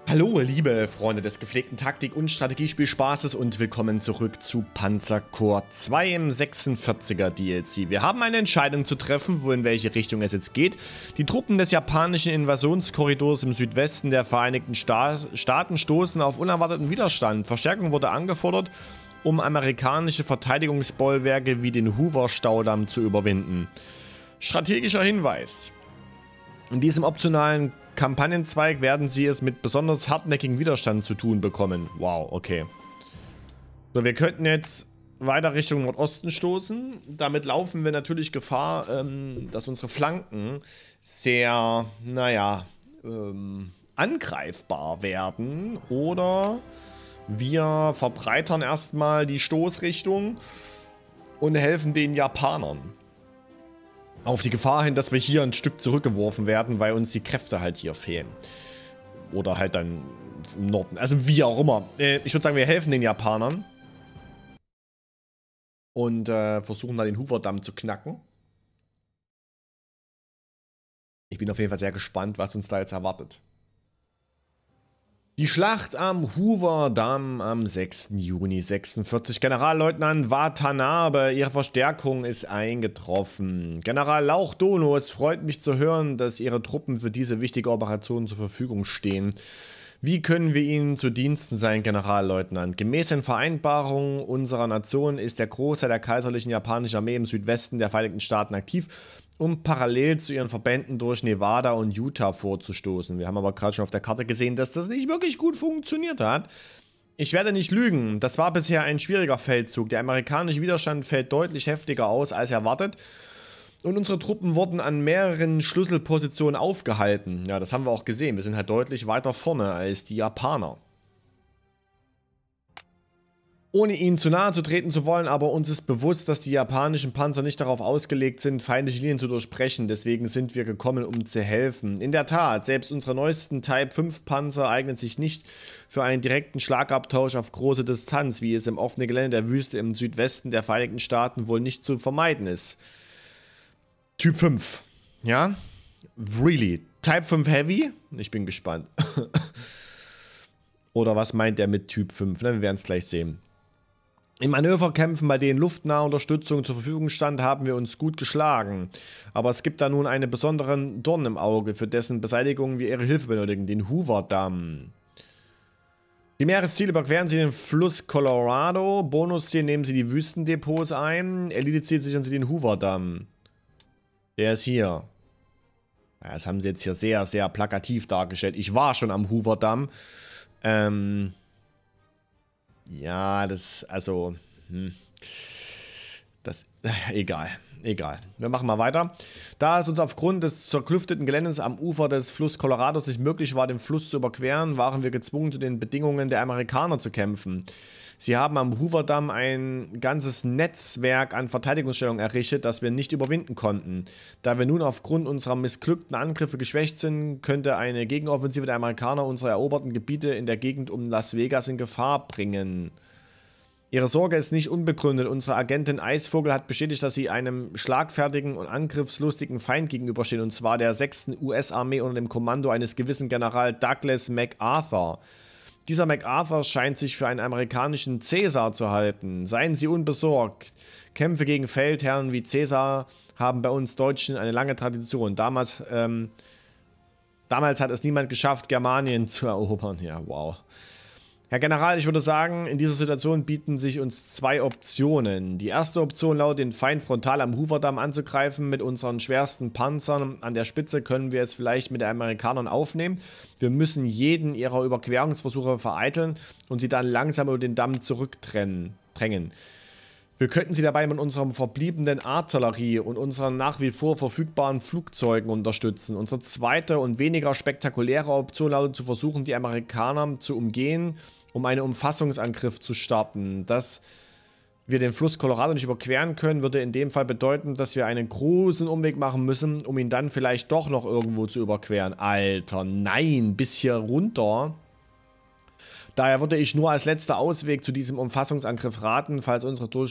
Hallo, liebe Freunde des gepflegten Taktik- und Strategiespielspaßes und willkommen zurück zu Panzer Corps 2 im 46er DLC. Wir haben eine Entscheidung zu treffen, wo in welche Richtung es jetzt geht. Die Truppen des japanischen Invasionskorridors im Südwesten der Vereinigten Staaten stoßen auf unerwarteten Widerstand. Verstärkung wurde angefordert, um amerikanische Verteidigungsbollwerke wie den Hoover-Staudamm zu überwinden. Strategischer Hinweis: In diesem optionalen Kampagnenzweig werden sie es mit besonders hartnäckigem Widerstand zu tun bekommen. Wow, okay. So, wir könnten jetzt weiter Richtung Nordosten stoßen. Damit laufen wir natürlich Gefahr, dass unsere Flanken sehr, naja, angreifbar werden. Oder wir verbreitern erstmal die Stoßrichtung und helfen den Japanern. Auf die Gefahr hin, dass wir hier ein Stück zurückgeworfen werden, weil uns die Kräfte halt hier fehlen. Oder halt dann im Norden. Also wie auch immer. Ich würde sagen, wir helfen den Japanern. Und versuchen da den Hoover-Damm zu knacken. Ich bin auf jeden Fall sehr gespannt, was uns da jetzt erwartet. Die Schlacht am Hoover-Damm am 6. Juni 46. Generalleutnant Watanabe, Ihre Verstärkung ist eingetroffen. General Lauch Dono, es freut mich zu hören, dass Ihre Truppen für diese wichtige Operation zur Verfügung stehen. Wie können wir Ihnen zu Diensten sein, Generalleutnant? Gemäß den Vereinbarungen unserer Nation ist der Großteil der kaiserlichen japanischen Armee im Südwesten der Vereinigten Staaten aktiv, um parallel zu ihren Verbänden durch Nevada und Utah vorzustoßen. Wir haben aber gerade schon auf der Karte gesehen, dass das nicht wirklich gut funktioniert hat. Ich werde nicht lügen, das war bisher ein schwieriger Feldzug. Der amerikanische Widerstand fällt deutlich heftiger aus als erwartet. Und unsere Truppen wurden an mehreren Schlüsselpositionen aufgehalten. Ja, das haben wir auch gesehen. Wir sind halt deutlich weiter vorne als die Japaner. Ohne ihnen zu nahe zu treten zu wollen, aber uns ist bewusst, dass die japanischen Panzer nicht darauf ausgelegt sind, feindliche Linien zu durchbrechen. Deswegen sind wir gekommen, um zu helfen. In der Tat, selbst unsere neuesten Type 5 Panzer eignen sich nicht für einen direkten Schlagabtausch auf große Distanz, wie es im offenen Gelände der Wüste im Südwesten der Vereinigten Staaten wohl nicht zu vermeiden ist. Typ 5. Ja? Really? Type 5 Heavy? Ich bin gespannt. Oder was meint er mit Typ 5? Wir werden es gleich sehen. In Manöverkämpfen, bei denen luftnahe Unterstützung zur Verfügung stand, haben wir uns gut geschlagen. Aber es gibt da nun einen besonderen Dorn im Auge, für dessen Beseitigung wir Ihre Hilfe benötigen, den Hoover-Damm. Die Meeresziele überqueren Sie den Fluss Colorado, Bonusziel nehmen Sie die Wüstendepots ein, Elite-Ziel sichern Sie den Hoover-Damm. Der ist hier. Ja, das haben sie jetzt hier sehr, sehr plakativ dargestellt. Ich war schon am Hoover-Damm. Ja, das, also, egal. Egal. Wir machen mal weiter. Da es uns aufgrund des zerklüfteten Geländes am Ufer des Fluss Colorados nicht möglich war, den Fluss zu überqueren, waren wir gezwungen, zu den Bedingungen der Amerikaner zu kämpfen. Sie haben am Hoover-Damm ein ganzes Netzwerk an Verteidigungsstellungen errichtet, das wir nicht überwinden konnten. Da wir nun aufgrund unserer missglückten Angriffe geschwächt sind, könnte eine Gegenoffensive der Amerikaner unsere eroberten Gebiete in der Gegend um Las Vegas in Gefahr bringen. Ihre Sorge ist nicht unbegründet. Unsere Agentin Eisvogel hat bestätigt, dass sie einem schlagfertigen und angriffslustigen Feind gegenüberstehen, und zwar der 6. US-Armee unter dem Kommando eines gewissen General Douglas MacArthur. Dieser MacArthur scheint sich für einen amerikanischen Cäsar zu halten. Seien Sie unbesorgt. Kämpfe gegen Feldherren wie Cäsar haben bei uns Deutschen eine lange Tradition. Damals hat es niemand geschafft, Germanien zu erobern. Ja, wow. Herr General, ich würde sagen, in dieser Situation bieten sich uns zwei Optionen. Die erste Option lautet, den Feind frontal am Hoover-Damm anzugreifen. Mit unseren schwersten Panzern an der Spitze können wir es vielleicht mit den Amerikanern aufnehmen. Wir müssen jeden ihrer Überquerungsversuche vereiteln und sie dann langsam über den Damm zurückdrängen. Wir könnten sie dabei mit unserer verbliebenen Artillerie und unseren nach wie vor verfügbaren Flugzeugen unterstützen. Unsere zweite und weniger spektakuläre Option lautet zu versuchen, die Amerikaner zu umgehen, um einen Umfassungsangriff zu starten. Dass wir den Fluss Colorado nicht überqueren können, würde in dem Fall bedeuten, dass wir einen großen Umweg machen müssen, um ihn dann vielleicht doch noch irgendwo zu überqueren. Alter, nein, bis hier runter. Daher würde ich nur als letzter Ausweg zu diesem Umfassungsangriff raten, falls unsere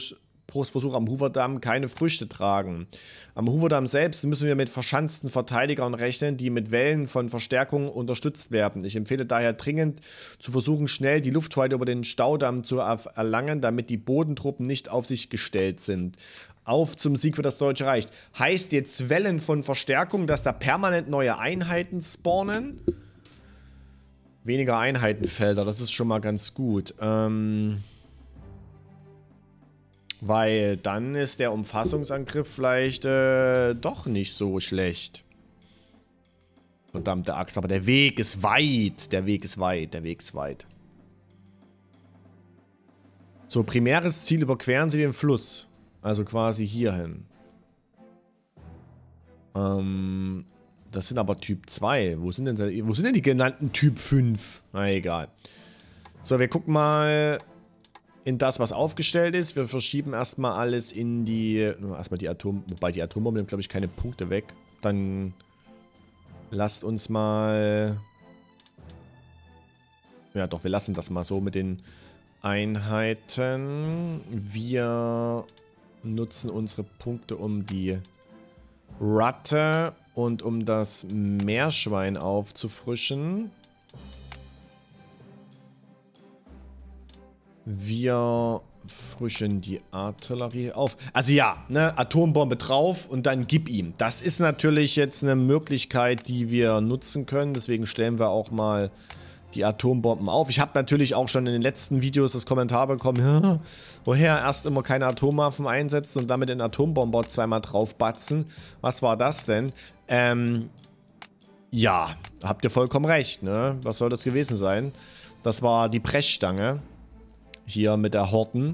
Postversuche am Hoover-Damm keine Früchte tragen. Am Hoover-Damm selbst müssen wir mit verschanzten Verteidigern rechnen, die mit Wellen von Verstärkung unterstützt werden. Ich empfehle daher dringend zu versuchen, schnell die Lufthoheit über den Staudamm zu erlangen, damit die Bodentruppen nicht auf sich gestellt sind. Auf zum Sieg für das Deutsche Reich. Heißt jetzt Wellen von Verstärkung, dass da permanent neue Einheiten spawnen? Weniger Einheitenfelder, das ist schon mal ganz gut. Weil dann ist der Umfassungsangriff vielleicht doch nicht so schlecht. Verdammte Axt, aber der Weg ist weit. Der Weg ist weit, der Weg ist weit. So, primäres Ziel, überqueren Sie den Fluss. Also quasi hierhin. Das sind aber Typ 2. Wo sind denn die genannten Typ 5? Na egal. So, wir gucken mal in das, was aufgestellt ist. Wir verschieben erstmal alles in die... Erstmal die wobei die Atombombe nimmt, glaube ich, keine Punkte weg. Dann lasst uns mal... Ja doch, wir lassen das mal so mit den Einheiten. Wir nutzen unsere Punkte, um die Ratte und um das Meerschwein aufzufrischen. Wir frischen die Artillerie auf. Also ja, ne, Atombombe drauf und dann gib ihm. Das ist natürlich jetzt eine Möglichkeit, die wir nutzen können. Deswegen stellen wir auch mal die Atombomben auf. Ich habe natürlich auch schon in den letzten Videos das Kommentar bekommen, ja, woher erst immer keine Atomwaffen einsetzen und damit den Atombomber zweimal draufbatzen. Was war das denn? Ja, habt ihr vollkommen recht, ne? Was soll das gewesen sein? Das war die Brechstange. Hier mit der Horten.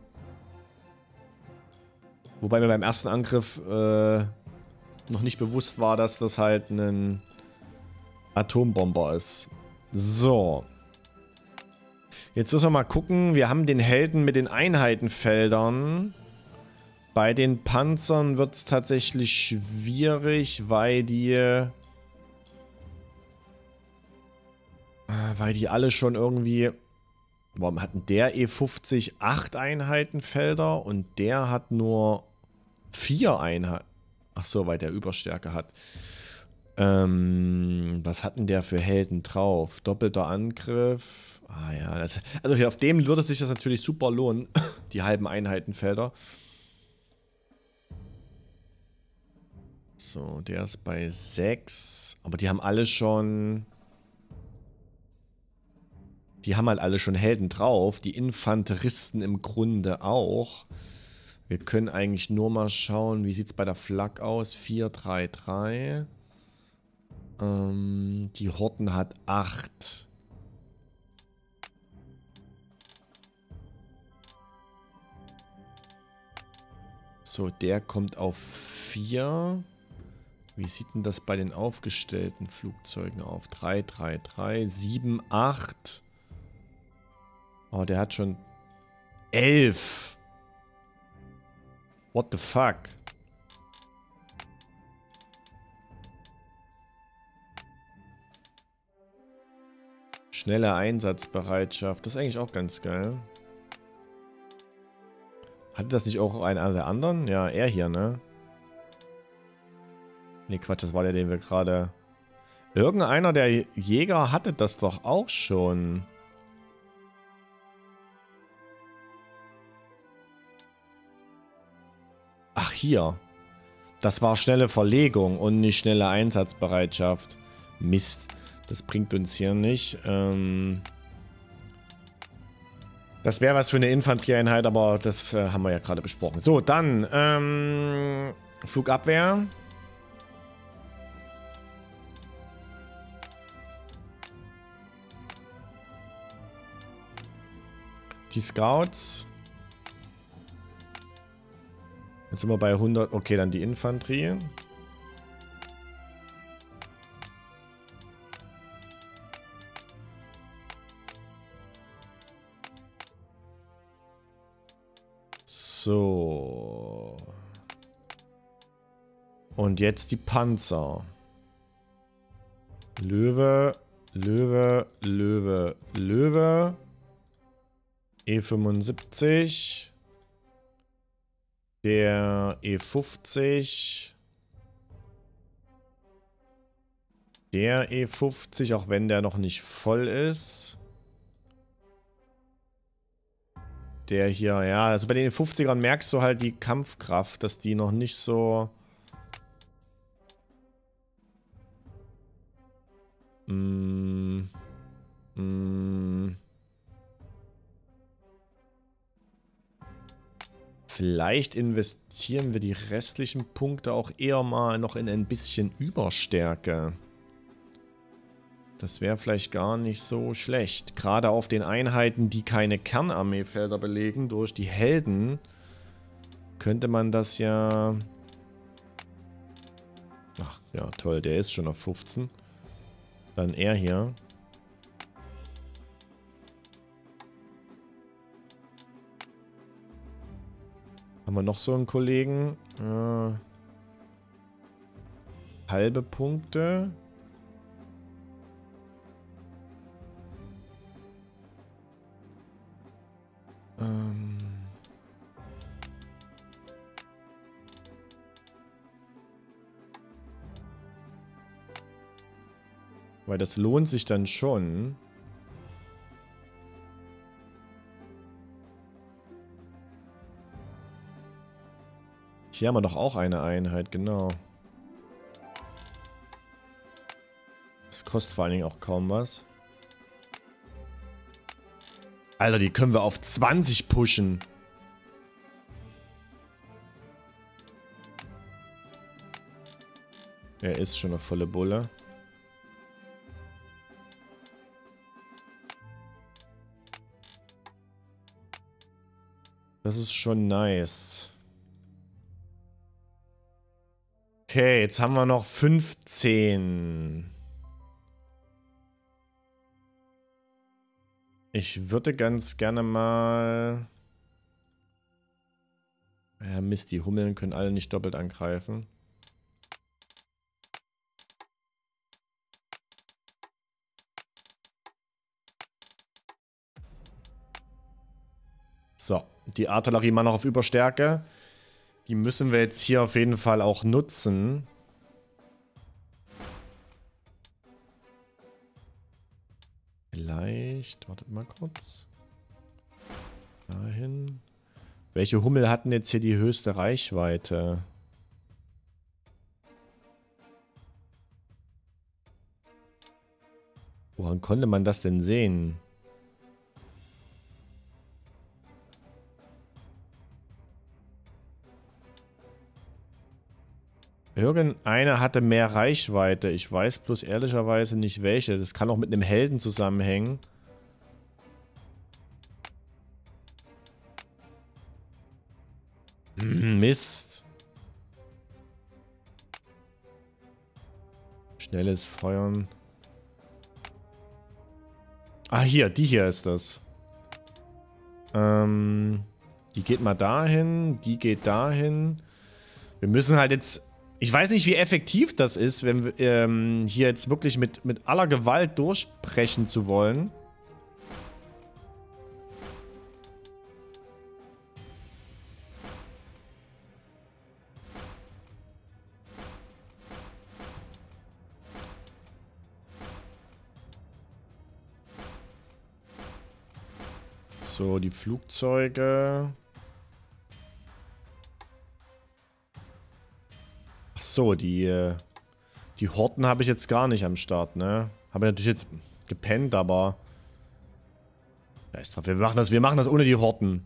Wobei mir beim ersten Angriff noch nicht bewusst war, dass das halt ein Atombomber ist. So. Jetzt müssen wir mal gucken. Wir haben den Helden mit den Einheitenfeldern. Bei den Panzern wird es tatsächlich schwierig, weil die alle schon irgendwie... Warum hat denn der E50 8 Einheitenfelder und der hat nur 4 Einheiten? Achso, weil der Überstärke hat. Was hat denn der für Helden drauf? Doppelter Angriff. Ah ja, also hier auf dem würde sich das natürlich super lohnen. Die halben Einheitenfelder. So, der ist bei 6. Aber die haben alle schon... Die haben halt alle schon Helden drauf. Die Infanteristen im Grunde auch. Wir können eigentlich nur mal schauen, wie sieht es bei der Flak aus? 4, 3, 3. Die Horten hat 8. So, der kommt auf 4. Wie sieht denn das bei den aufgestellten Flugzeugen auf? 3, 3, 3, 7, 8. Oh, der hat schon 11. What the fuck? Schnelle Einsatzbereitschaft. Das ist eigentlich auch ganz geil. Hatte das nicht auch einer der anderen? Ja, er hier, ne? Ne, Quatsch, das war der, den wir gerade... Irgendeiner der Jäger hatte das doch auch schon. Ach, hier. Das war schnelle Verlegung und nicht schnelle Einsatzbereitschaft. Mist. Das bringt uns hier nicht. Das wäre was für eine Infanterieeinheit, aber das haben wir ja gerade besprochen. So, dann Flugabwehr. Die Scouts. Jetzt sind wir bei 100. Okay, dann die Infanterie. So. Und jetzt die Panzer. Löwe, Löwe, Löwe, Löwe. E75. Der E50. Der E50, auch wenn der noch nicht voll ist. Der hier, ja, also bei den E50ern merkst du halt die Kampfkraft, dass die noch nicht so... Vielleicht investieren wir die restlichen Punkte auch eher mal noch in ein bisschen Überstärke. Das wäre vielleicht gar nicht so schlecht. Gerade auf den Einheiten, die keine Kernarmeefelder belegen, durch die Helden, könnte man das ja... Ach, ja, toll, der ist schon auf 15. Dann er hier. Haben wir noch so einen Kollegen? Halbe Punkte. Weil das lohnt sich dann schon. Hier haben wir doch auch eine Einheit, genau. Das kostet vor allen Dingen auch kaum was. Alter, die können wir auf 20 pushen. Er ist schon eine volle Bulle. Das ist schon nice. Okay, jetzt haben wir noch 15. Ich würde ganz gerne mal... Ja, Mist, die Hummeln können alle nicht doppelt angreifen. So, die Artillerie mal noch auf Überstärke. Die müssen wir jetzt hier auf jeden Fall auch nutzen. Vielleicht, wartet mal kurz. Dahin. Welche Hummel hatten jetzt hier die höchste Reichweite? Woran konnte man das denn sehen? Irgendeine hatte mehr Reichweite. Ich weiß bloß ehrlicherweise nicht welche. Das kann auch mit einem Helden zusammenhängen. Mist. Schnelles Feuern. Ah, hier. Die hier ist das. Die geht mal dahin. Die geht dahin. Wir müssen halt jetzt... Ich weiß nicht, wie effektiv das ist, wenn wir hier jetzt wirklich mit aller Gewalt durchbrechen zu wollen. So, die Flugzeuge. Ach so, die Horten habe ich jetzt gar nicht am Start, ne? Habe natürlich jetzt gepennt, aber... Ja, ist drauf. Wir machen das ohne die Horten.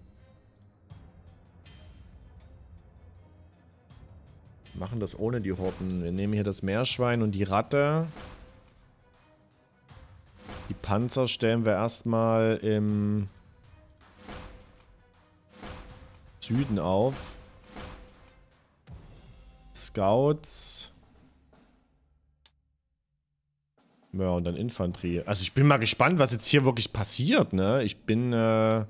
Wir machen das ohne die Horten. Wir nehmen hier das Meerschwein und die Ratte. Die Panzer stellen wir erstmal im Süden auf. Scouts. Ja, und dann Infanterie. Also ich bin mal gespannt, was jetzt hier wirklich passiert, ne? Ich bin, ja.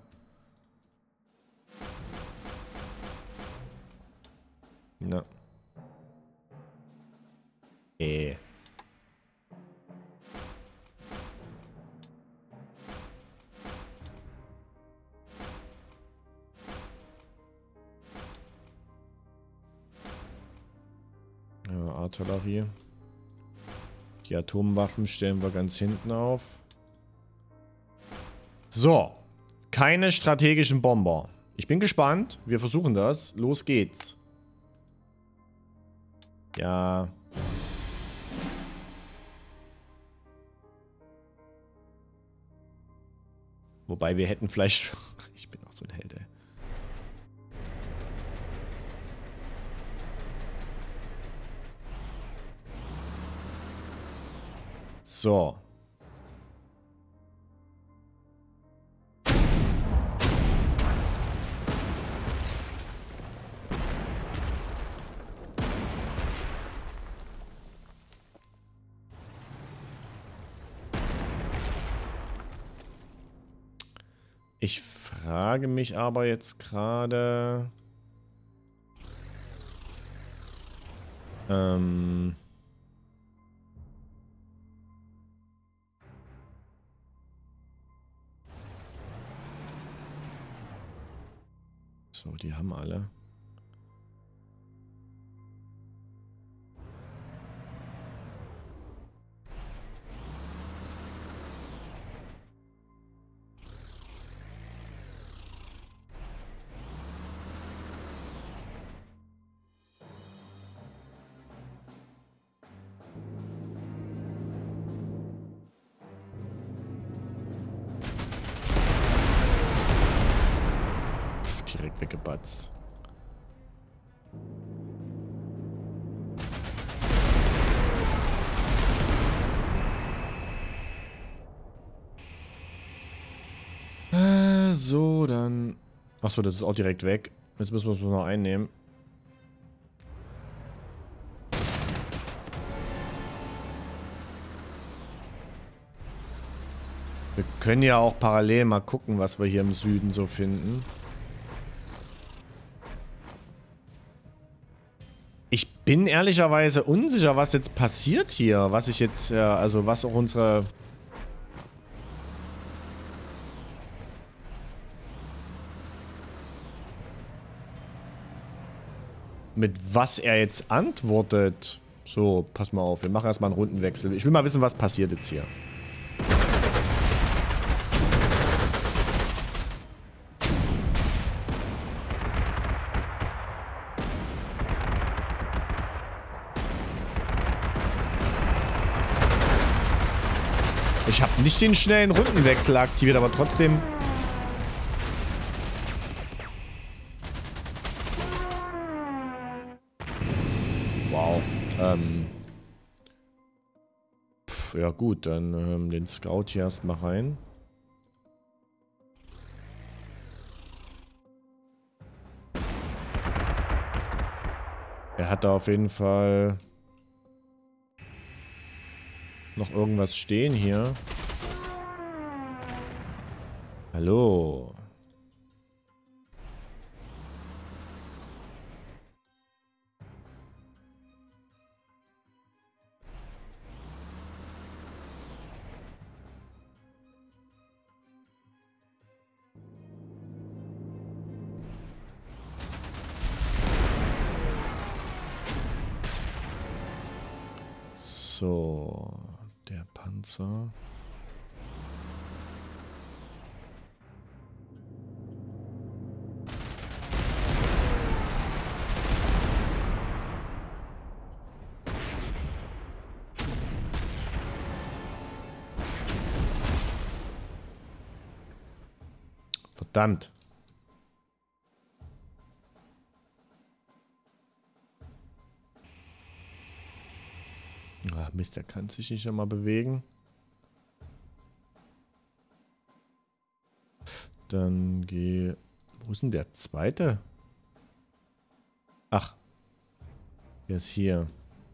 Artillerie. Die Atomwaffen stellen wir ganz hinten auf. So. Keine strategischen Bomber. Ich bin gespannt. Wir versuchen das. Los geht's. Ja. Wobei wir hätten vielleicht... Ich bin auch so ein Held, ey. So. Ich frage mich aber jetzt gerade... So, die haben alle. Direkt weggebatzt. So, dann... Achso, das ist auch direkt weg. Jetzt müssen wir es noch einnehmen. Wir können ja auch parallel mal gucken, was wir hier im Süden so finden. Ich bin ehrlicherweise unsicher, was jetzt passiert hier. Was ich jetzt, also was auch unsere... Mit was er jetzt antwortet. So, pass mal auf, wir machen erstmal einen Rundenwechsel. Ich will mal wissen, was passiert jetzt hier. Ich habe nicht den schnellen Rundenwechsel aktiviert, aber trotzdem... Wow. Ja gut, dann den Scout hier erstmal rein. Er hat da auf jeden Fall noch irgendwas stehen hier. Hallo. So, der Panzer. Verdammt. Ah, Mist, der kann sich nicht einmal bewegen. Dann geh... Wo ist denn der zweite? Ach. Der ist hier.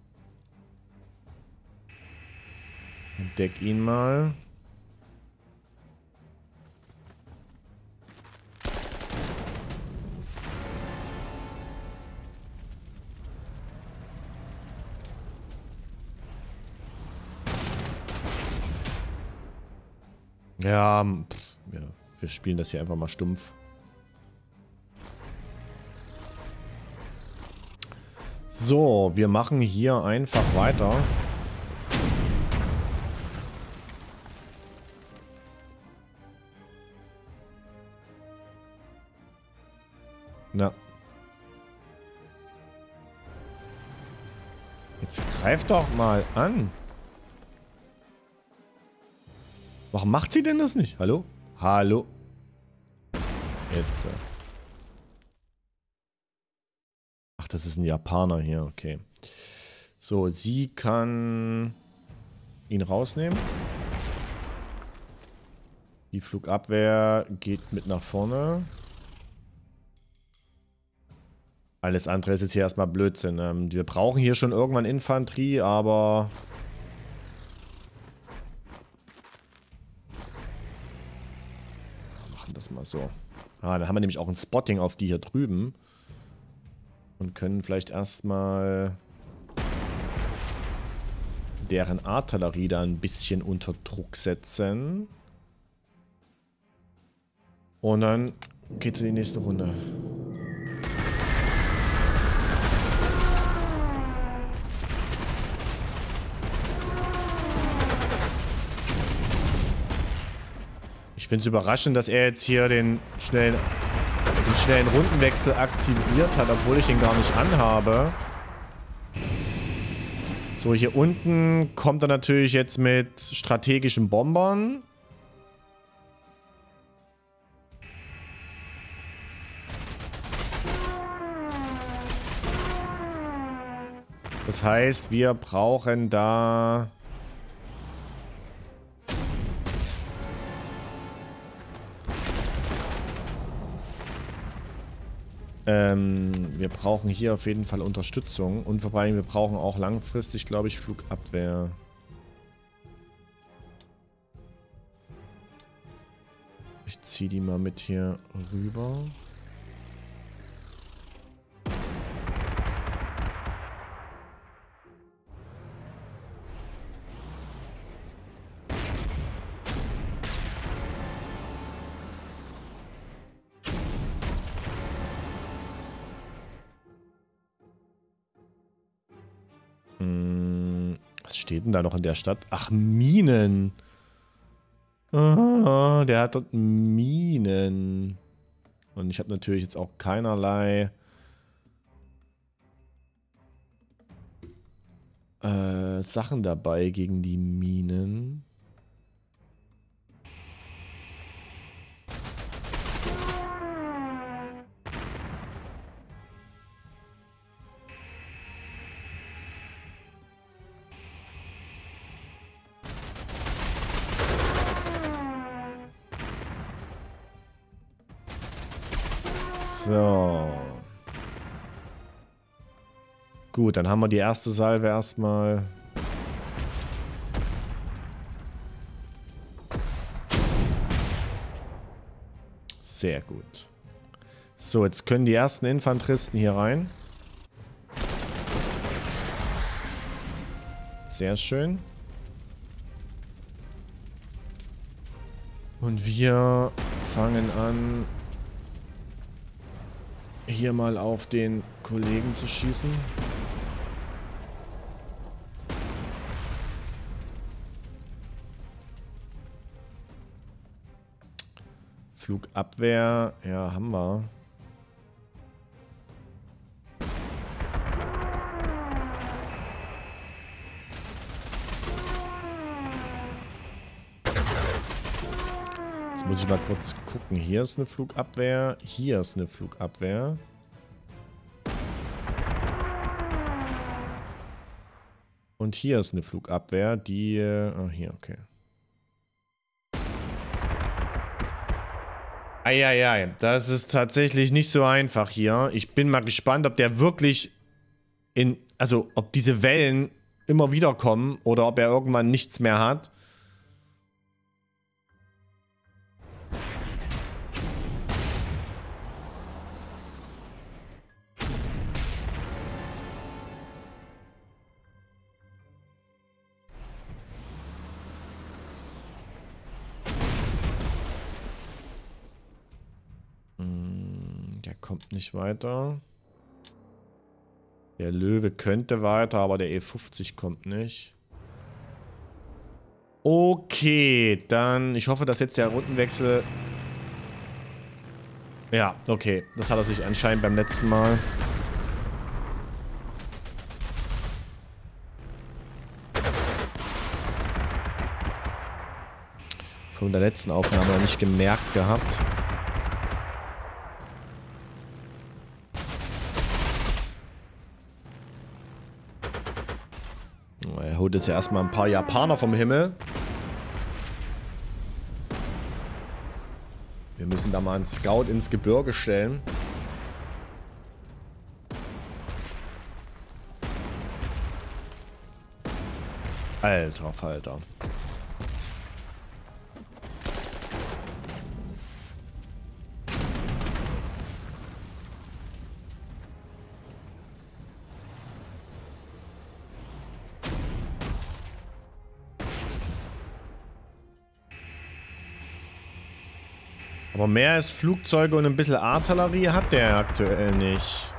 Entdeck ihn mal. Ja, ja, wir spielen das hier einfach mal stumpf. So, wir machen hier einfach weiter. Na. Jetzt greif doch mal an. Warum macht sie denn das nicht? Hallo? Hallo? Jetzt. Ach, das ist ein Japaner hier, okay. So, sie kann ihn rausnehmen. Die Flugabwehr geht mit nach vorne. Alles andere ist jetzt hier erstmal Blödsinn. Wir brauchen hier schon irgendwann Infanterie, aber... machen das mal so. Ah, dann haben wir nämlich auch ein Spotting auf die hier drüben. Und können vielleicht erstmal deren Artillerie da ein bisschen unter Druck setzen. Und dann geht's in die nächste Runde. Ich finde es überraschend, dass er jetzt hier den schnellen Rundenwechsel aktiviert hat, obwohl ich den gar nicht anhabe. So, hier unten kommt er natürlich jetzt mit strategischen Bombern. Das heißt, wir brauchen da... wir brauchen hier auf jeden Fall Unterstützung. Und vor allem, wir brauchen auch langfristig, glaube ich, Flugabwehr. Ich ziehe die mal mit hier rüber. Was steht denn da noch in der Stadt? Ach, Minen. Ah, der hat dort Minen. Und ich habe natürlich jetzt auch keinerlei Sachen dabei gegen die Minen. So. Gut, dann haben wir die erste Salve erstmal. Sehr gut. So, jetzt können die ersten Infanteristen hier rein. Sehr schön. Und wir fangen an, hier mal auf den Kollegen zu schießen. Flugabwehr, ja, haben wir. Jetzt muss ich mal kurz gucken. Hier ist eine Flugabwehr, hier ist eine Flugabwehr. Und hier ist eine Flugabwehr, die... ah, hier, okay. Eieiei, das ist tatsächlich nicht so einfach hier. Ich bin mal gespannt, ob der wirklich also ob diese Wellen immer wieder kommen oder ob er irgendwann nichts mehr hat. Der kommt nicht weiter. Der Löwe könnte weiter, aber der E50 kommt nicht. Okay, dann... Ich hoffe, dass jetzt der Rundenwechsel... Ja, okay. Das hat er sich anscheinend beim letzten Mal... von der letzten Aufnahme noch nicht gemerkt gehabt. Er holt jetzt ja erstmal ein paar Japaner vom Himmel. Wir müssen da mal einen Scout ins Gebirge stellen. Alter Falter. Aber mehr als Flugzeuge und ein bisschen Artillerie hat der aktuell nicht.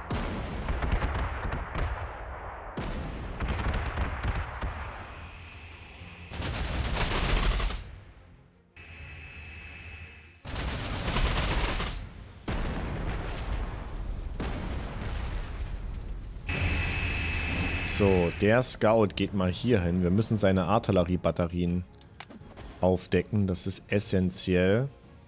So, der Scout geht mal hier hin. Wir müssen seine Artilleriebatterien aufdecken. Das ist essentiell.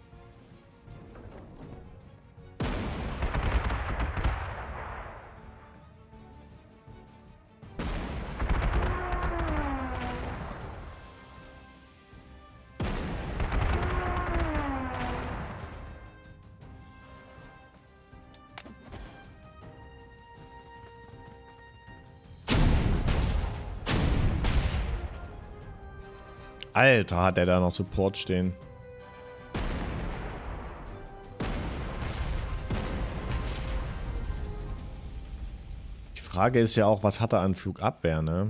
Alter, hat er da noch Support stehen. Die Frage ist ja auch, was hat er an Flugabwehr, ne?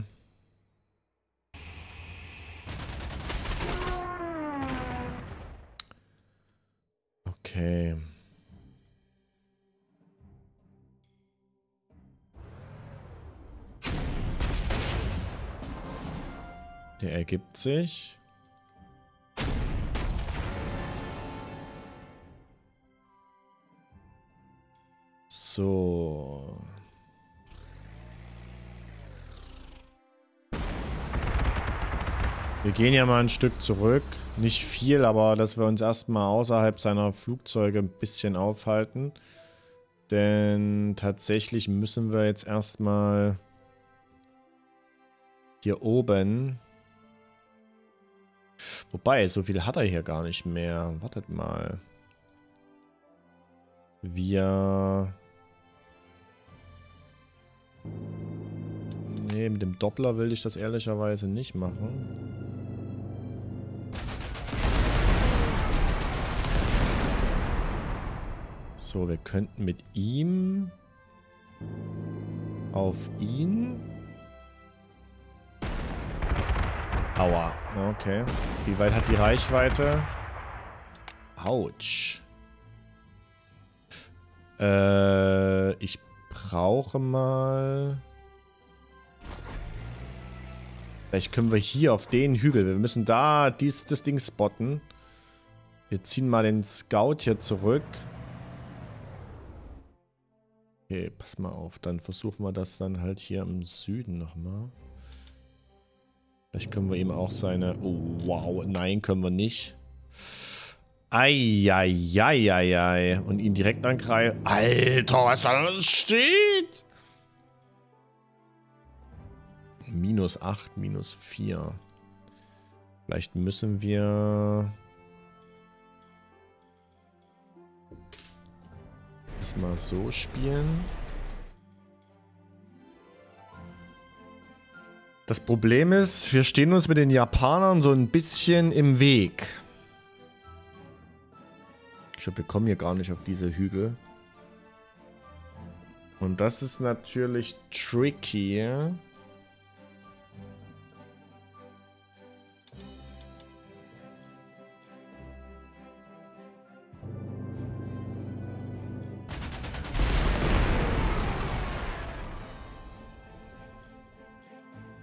Okay. Der ergibt sich. So. Wir gehen ja mal ein Stück zurück. Nicht viel, aber dass wir uns erstmal außerhalb seiner Flugzeuge ein bisschen aufhalten. Denn tatsächlich müssen wir jetzt erstmal hier oben... Wobei, so viel hat er hier gar nicht mehr. Wartet mal. Wir... Nee, mit dem Doppler will ich das ehrlicherweise nicht machen. So, wir könnten mit ihm auf ihn... Aua, okay. Wie weit hat die Reichweite? Autsch. Ich brauche mal... Vielleicht können wir hier auf den Hügel. Wir müssen da das Ding spotten. Wir ziehen mal den Scout hier zurück. Okay, pass mal auf. Dann versuchen wir das dann halt hier im Süden nochmal. Vielleicht können wir ihm auch seine... Oh, wow. Nein, können wir nicht. Eieieiei. Und ihn direkt angreifen. Alter, was da alles steht! -8, -4. Vielleicht müssen wir... das mal so spielen. Das Problem ist, wir stehen uns mit den Japanern so ein bisschen im Weg. Ich glaube, wir kommen hier gar nicht auf diese Hügel. Und das ist natürlich tricky.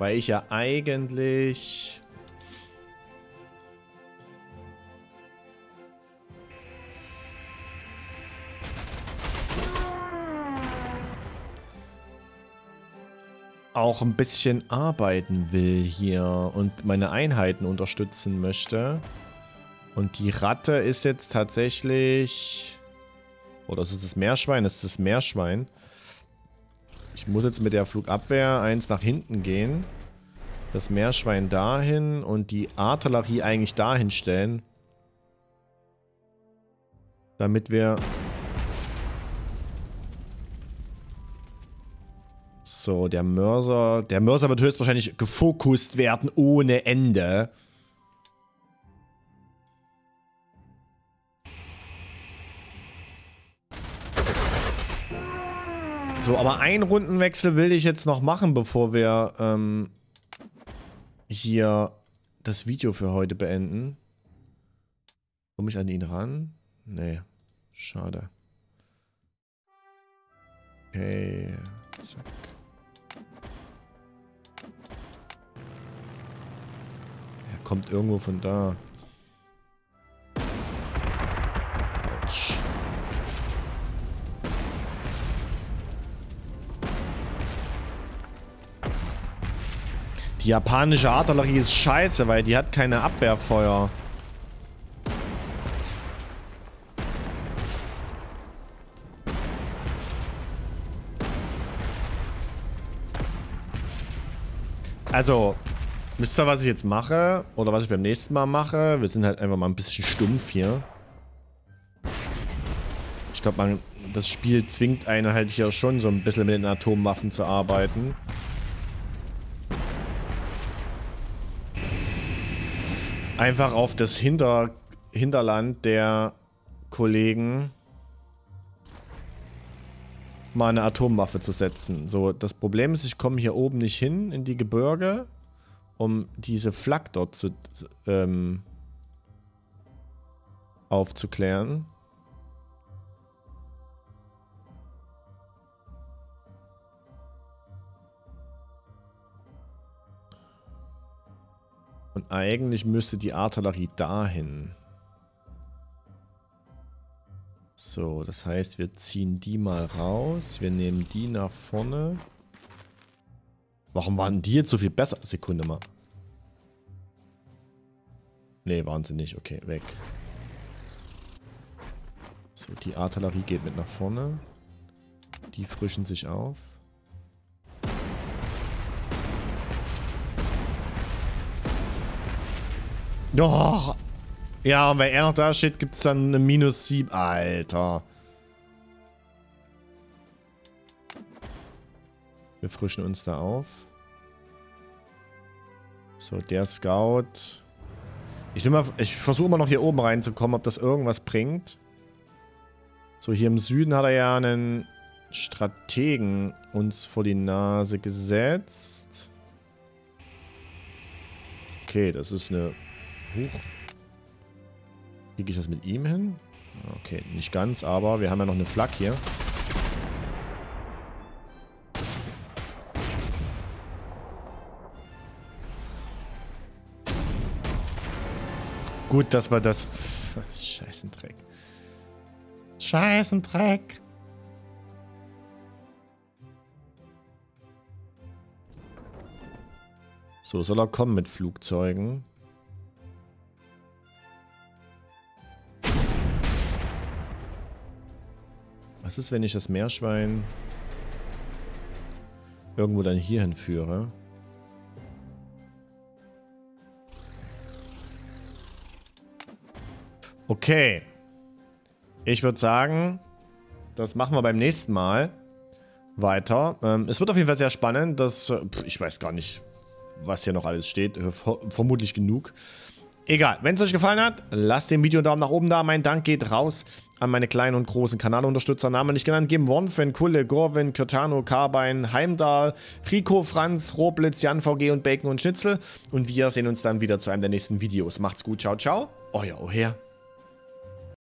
Weil ich ja eigentlich... auch ein bisschen arbeiten will hier und meine Einheiten unterstützen möchte. Und die Ratte ist jetzt tatsächlich... Oder ist es das Meerschwein? Das ist das Meerschwein. Ich muss jetzt mit der Flugabwehr eins nach hinten gehen. Das Meerschwein dahin und die Artillerie eigentlich dahin stellen. Damit wir... So, der Mörser... Der Mörser wird höchstwahrscheinlich gefokust werden ohne Ende. So, aber einen Rundenwechsel will ich jetzt noch machen, bevor wir hier das Video für heute beenden. Komme ich an ihn ran? Nee, schade. Okay, zack. Er kommt irgendwo von da. Autsch. Die japanische Artillerie ist scheiße, weil die hat keine Abwehrfeuer. Also, wisst ihr, was ich jetzt mache? Oder was ich beim nächsten Mal mache? Wir sind halt einfach mal ein bisschen stumpf hier. Ich glaube, das Spiel zwingt einen halt hier schon so ein bisschen mit den Atomwaffen zu arbeiten. Einfach auf das Hinterland der Kollegen mal eine Atomwaffe zu setzen. So, das Problem ist, ich komme hier oben nicht hin in die Gebirge, um diese Flak dort zu aufzuklären. Und eigentlich müsste die Artillerie dahin. So, das heißt, wir ziehen die mal raus. Wir nehmen die nach vorne. Warum waren die jetzt so viel besser? Sekunde mal. Nee, waren sie nicht. Okay, weg. So, die Artillerie geht mit nach vorne. Die frischen sich auf. Doch. Ja, und wenn er noch da steht, gibt es dann eine -7. Alter. Wir frischen uns da auf. So, der Scout. Ich versuche mal noch hier oben reinzukommen, ob das irgendwas bringt. So, hier im Süden hat er ja einen Strategen uns vor die Nase gesetzt. Okay, das ist eine... Huch. Kriege ich das mit ihm hin? Okay, nicht ganz, aber wir haben ja noch eine Flak hier. Gut, dass wir das... Scheißendreck. Scheißendreck. So, soll er kommen mit Flugzeugen? Was ist, wenn ich das Meerschwein irgendwo dann hierhin führe? Okay. Ich würde sagen, das machen wir beim nächsten Mal weiter. Es wird auf jeden Fall sehr spannend. Ich weiß gar nicht, was hier noch alles steht. Vermutlich genug. Egal, wenn es euch gefallen hat, lasst dem Video einen Daumen nach oben da. Mein Dank geht raus an meine kleinen und großen Kanalunterstützer. Namen nicht genannt, geben Wonfen, Kulle, Gorwin, Kürtano, Carbine, Heimdall, Frico, Franz, Roblitz, Jan VG und Bacon und Schnitzel. Und wir sehen uns dann wieder zu einem der nächsten Videos. Macht's gut, ciao, ciao. Euer Oher.